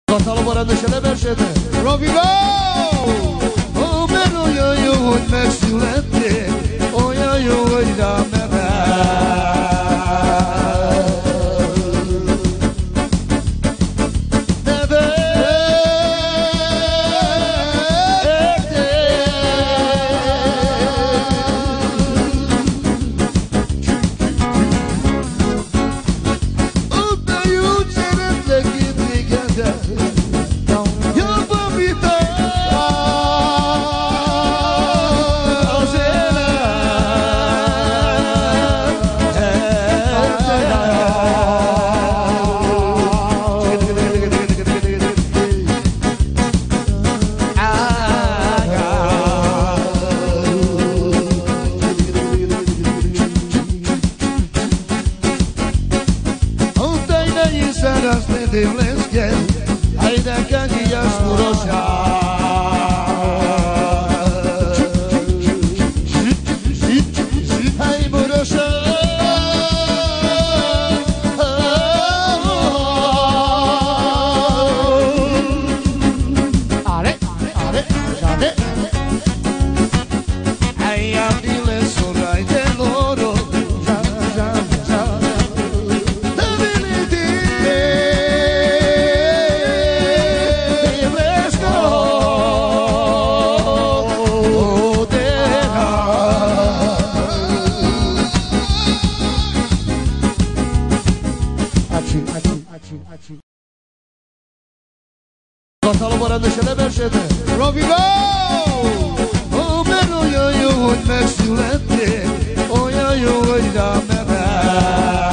Hatalom a rendesen emersete. Robigo! Ó, mert olyan jó, hogy megszülettél, olyan jó, hogy rám emel. Hatalom a rendesen emersete. Robigo! Ó, mert olyan jó, hogy megszülettél, olyan jó, hogy rám emel.